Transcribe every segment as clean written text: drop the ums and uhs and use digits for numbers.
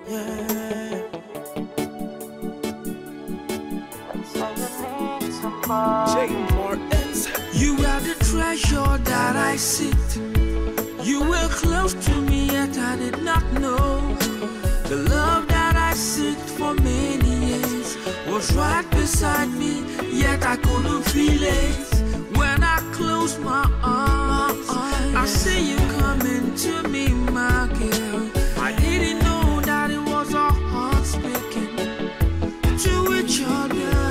Yeah. J. Martins. You are the treasure that I seek. You were close to me, yet I did not know. The love that I seek for many years was right beside me, yet I couldn't feel it. When I close my eyes, I see you coming to me, my girl. I didn't know that it was our hearts speaking to each other.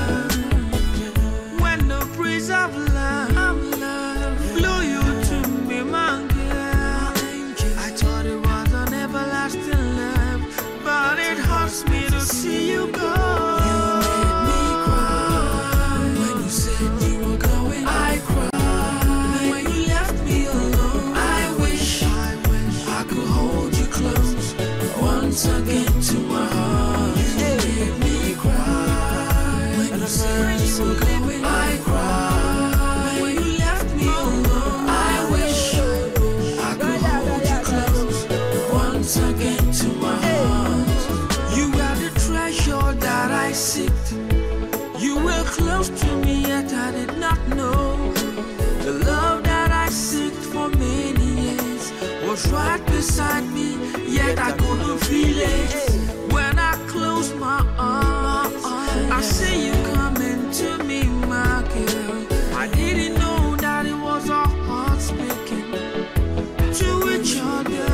When the breeze of love blew you to me, my girl, I thought it was an everlasting love, but it hurts me to see you go. You made me cry when you said you were going. I cried when you left me alone. I wish I could hold you close once again to my heart. You made me cry when you said you were going. I cried when you left me alone. I wish I could hold you close once again to my heart. You are the treasure that I seek. You were close to me, yet I did not know. The love that I seek for many years was right beside me, yet I couldn't feel it. When I close my eyes, I see you coming to me, my girl. I didn't know that it was our hearts speaking to each other.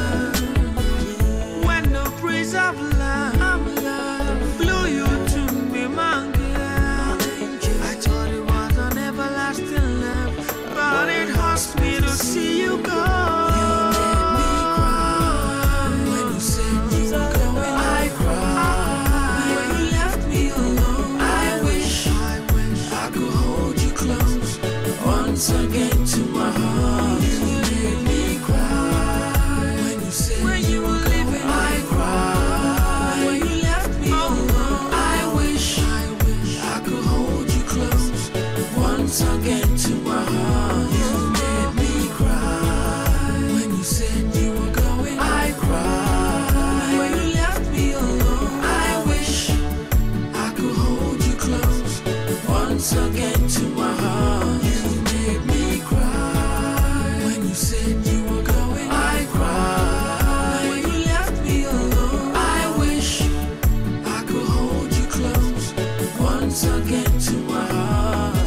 When the breeze of love blew you to me, my girl, I thought it was an everlasting love, but it hurts me to see you go. You made me cry when you said you were going. I cried when you left me alone. I wish I could hold you close once again to my heart. You made me cry when you said you were leaving. I cried when you left me alone. I wish I could hold you close once again to my heart. You made me cry when you said you were going. I cried when you left me alone. I wish I could hold you close once again to my heart. You made me cry when you said you were going. I cried when you left me alone. I wish I could hold you close once again to my heart.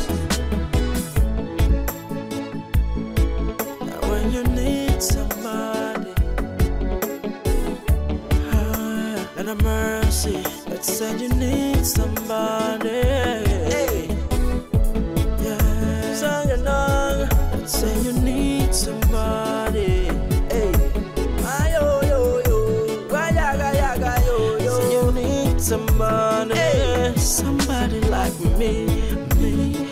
When you need somebody, and a mercy that said you need somebody. Yeah, sang a song that said you need somebody. Ayo yo yo, yaga yaga yo yo. Say you need somebody, somebody like me.